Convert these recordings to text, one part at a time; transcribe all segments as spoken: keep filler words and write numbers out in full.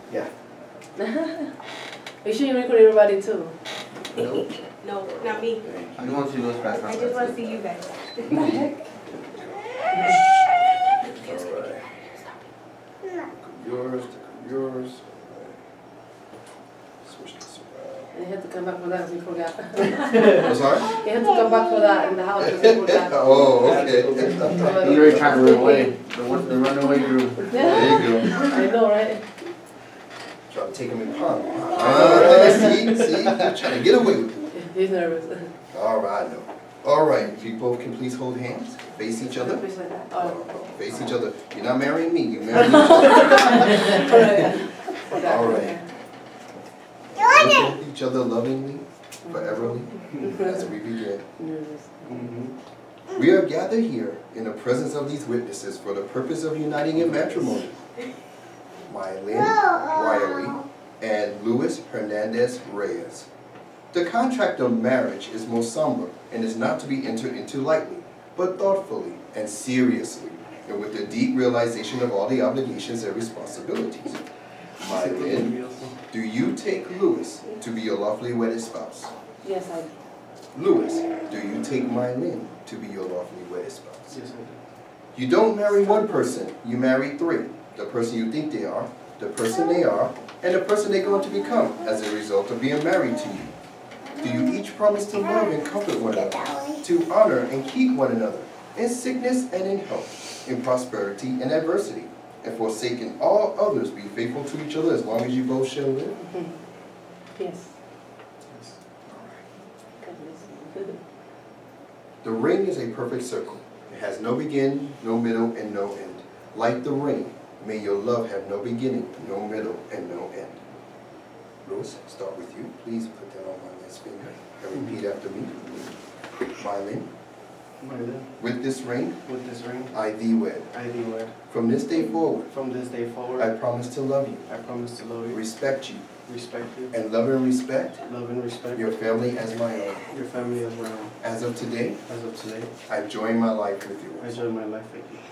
Yeah. Make sure you record everybody too. No. No, not me. I don't want to see those past I just want to see you guys. Yours, yours. Switch this around. And you have to come back for that because we forgot. I'm sorry? You have to come back for that in the house because we forgot. Oh, okay. You're already trying to run away. The, one, the runaway group. There you go. I know, right? Trying to take him in palm. Uh, see, see, you're trying to get away with it. He's nervous. All right, I know. All right, if you both can please hold hands, face each other. Face like that. Oh. Face each other. You're not marrying me, you're marrying each other. All right. Look at each other lovingly, foreverly, as we begin. Mm-hmm. We are gathered here in the presence of these witnesses for the purpose of uniting in matrimony. Mylin Riley and Luis Hernandez Reyes. The contract of marriage is most somber and is not to be entered into lightly, but thoughtfully and seriously, and with a deep realization of all the obligations and responsibilities. Mylin, do you take Luis to be your lawfully wedded spouse? Yes, I do. Luis, do you take Mylin to be your lawfully wedded spouse? Yes, I do. You don't marry one person, you marry three. The person you think they are, the person they are, and the person they're going to become as a result of being married to you. Do you each promise to love and comfort one another, to honor and keep one another, in sickness and in health, in prosperity and adversity, and forsaking all others, be faithful to each other as long as you both shall live? Mm-hmm. Yes. Yes. All right. The ring is a perfect circle. It has no beginning, no middle, and no end. Like the ring, may your love have no beginning, no middle, and no end. Luis, start with you. Please put that on my last finger and repeat after me. Mylin, Mylin, with this ring, with this ring, I thee wed. I thee wed. From this day forward, From this day forward, I promise to love you, I promise to love you, respect you, respect you, and love and respect love and respect your family as my own. your family as my own. As of today, As of today, I join my life with I yours. join my life with you.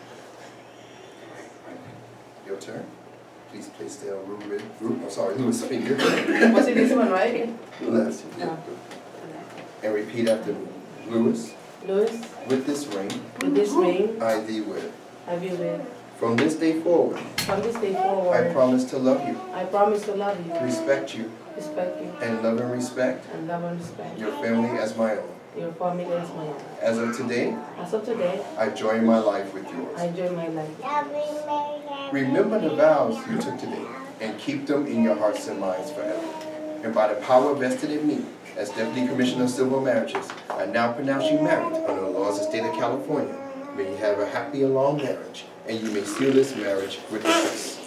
Your turn. Please place the Ruben, Ruben, I'm sorry, Luis' finger. Was it this one, right? Left. No. And repeat after me. Luis, Luis, with this ring, with this ring, I thee wed. I will wed. From this day forward, From this day I forward, promise to love you, I promise to love you, respect you, respect you, and love and respect and love and respect your family as my own. your family as my own. As of today, As of today, I join my life with yours. I enjoy my life. Remember the vows you took today, and keep them in your hearts and minds forever. And by the power vested in me, as Deputy Commissioner of Civil Marriages, I now pronounce you married under the laws of the state of California. May you have a happy and long marriage, and you may seal this marriage with a kiss.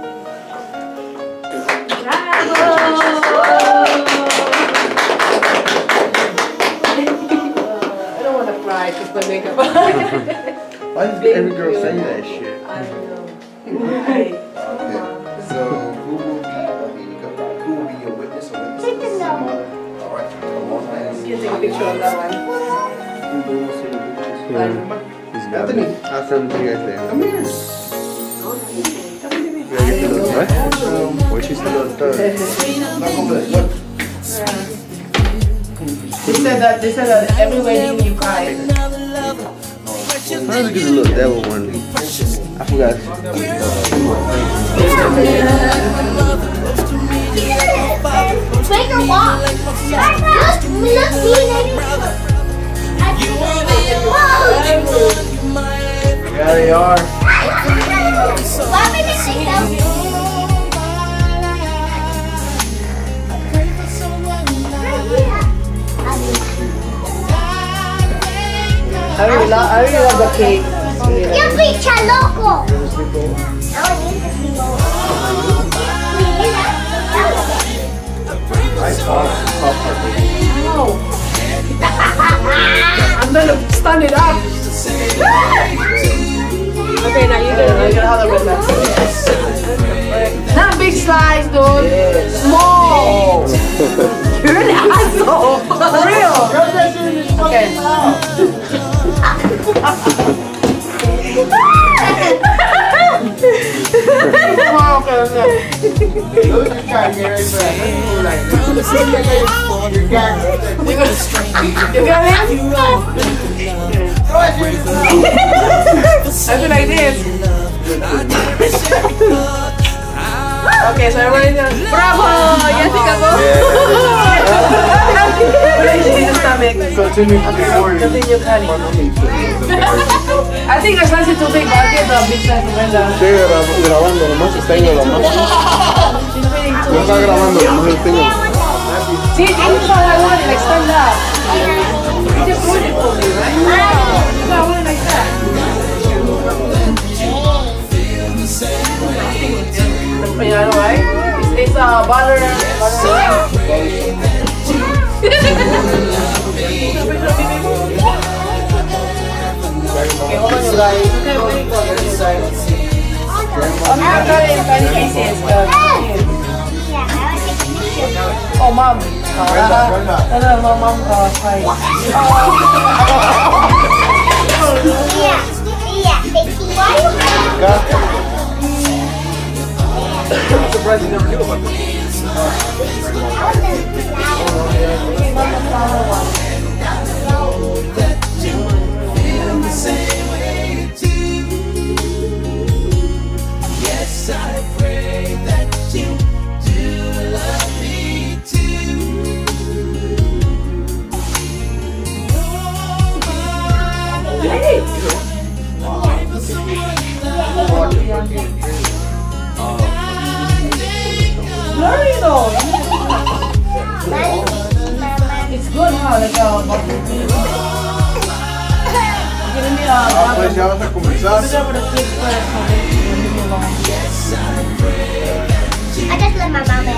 I don't want to cry because my makeup. Why does every girl say that shit? I don't know. I, Okay, so who will be, uh, who will be your witness or witnesses? Mother. All right, come on, man. you can take a picture of that one. Who will say the pictures? Yeah. Anthony, I'll send them to you guys later. come here. What? What you said on third? They said that they said that every wedding you cry. How to get a little devil one? I forgot. Make her walk. Look, look, see, baby. Yeah, they are. Why me to see them? I really love, I really love the cake. You pinche loco. I saw I'm gonna stand it up. Okay, now you're gonna you're gonna have the red last. Not big slice, dude. Small. You're an asshole. For real. Okay. Okay, okay. Look, you try to get ready for that. You're gagging. You got him? I feel like this. Okay, so everybody's gonna. Bravo! Jessica, go! Continue to be worried. Continue cutting. I think our size is too big, but I'll get the big size to Brenda. Sigue grabando, nomás exténdelo más. No está grabando, nomás exténdelo. Sí, tienes toda la one and extend that. You just ruined it for me, right? You got one like that. You know, right? It's, it's uh, butter. butter. Okay, hold on, you guys. Okay, wait, hold on, you guys. I'm gonna cut it in tiny pieces. Oh, mom. Uh, no, no, no, mom. Uh, fine. Yeah, yeah. Why you I'm surprised you never knew about this. Yes, I pray that you do love me too. Hey! Blurry though. It's good, huh? Like, uh, give me a. Ah, pues ya vas a comenzar. I just let my mom alone.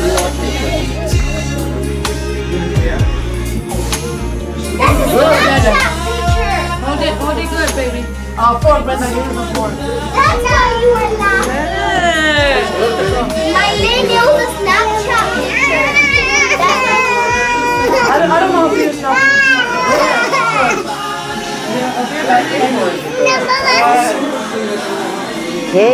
That's a Snapchat picture. Hold it, hold it good, baby. Uh, fork, Brenda, give us a fork. That's how you were laughing. My name was a Snapchat picture. I don't, I don't know if you're stopping. Hey.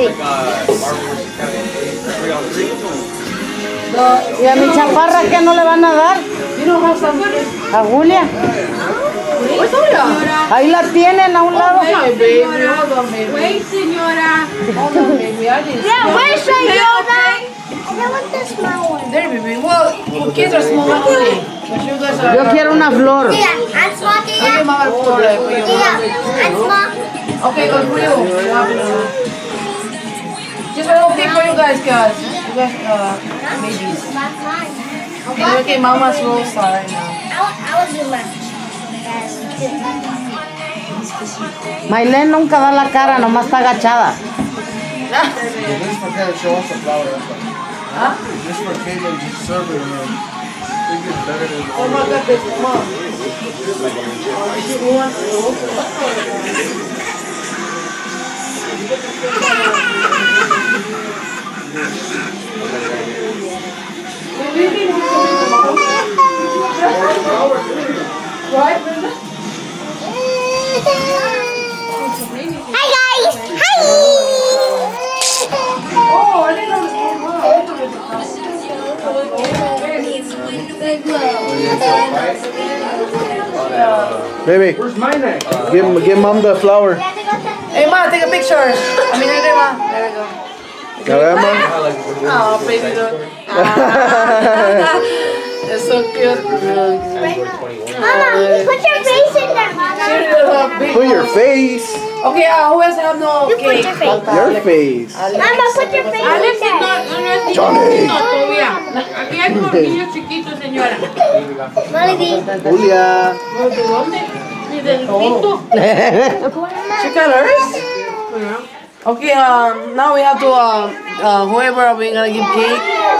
¿Y a mi chaparra qué no le van a dar? You don't have some? ¿A Julia? Where's Julia? Ahí la tienen a un lado. Okay, baby. Hold on, baby. Wait, señora. Hold on, baby. I didn't Yeah, where's the Yoda? I want the small one. There, baby. Well, kids are small anyway. But you guys are. Yo quiero una flor. Yeah, I'm small. Okay, Yeah, mama, for you. yeah, I'm small. Okay, good for you. You have it. Just a little pick for you guys, guys. You guys, uh, babies. That's mine. Okay, okay, mama's roll star right now. I, I was in my. Maylene nunca da la cara, nomás está agachada. This for Caleb, show us the flower. Huh? This for Caleb, just serve it. I think it's better than Oh my God, this mom. You want Right, Brenda? Hi guys! Hi! Oh, I didn't know this was Baby, Where's my neck? give, give mom the flower. Hey, Ma, take a picture. I mean, right there, Ma. There we go. A ver, ma. Oh, baby girl. Ah. It's so cute. Mama, put your face in there, Mama. Put your face. Okay, uh, who else have no You put cake? your face. Your face. Mama, put your face in Alex there. no, no es Johnny. chiquito todavía. Aquí hay por niños chiquitos, señora. Melody. Julia. ¿De dónde? Ni del pito. She got hers? Okay, um, now we have to, uh, uh, whoever we're gonna give cake.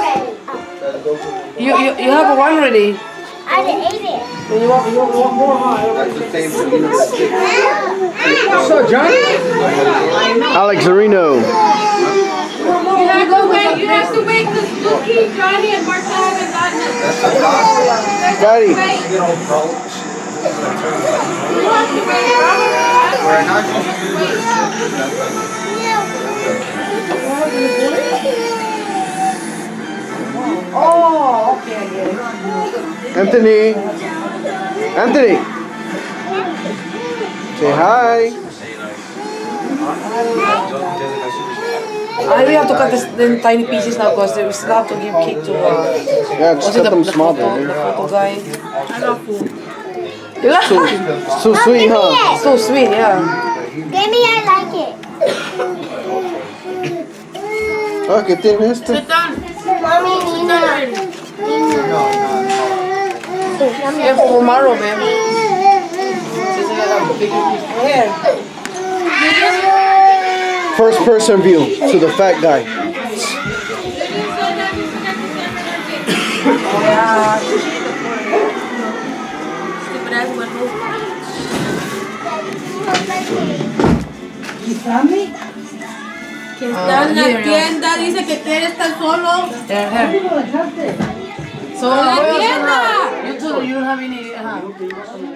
You, you, you have one already. I didn't eat it. You want, you want, you want more, huh? That's the same for you. What's up, Johnny? Alex Areno. You have to wait, you have to wait because Lucky, Johnny, and Martha haven't gotten it. Daddy. Wait. You know, bro. You have to wait. Right now, Oh, okay, I get it. Anthony. Anthony. Say hi. I we have to cut this in tiny pieces now because we still have to give cake to. Uh, Yeah, just was it cut them the small, photo, baby. the photo guy. I got food. You like it? So sweet, huh? So sweet, yeah. Baby, I like it. Ah, ¿qué tiene este? Sit down. Mommy, Nina. Yeah, for tomorrow, man. Since I got a bigger piece of hair. First person view to the fat guy. Yeah. Stupid ass went Que está en la tienda, dice que quiere estar solo. There, here. So, ¡A la tienda! you, too, you don't have any. Uh-huh.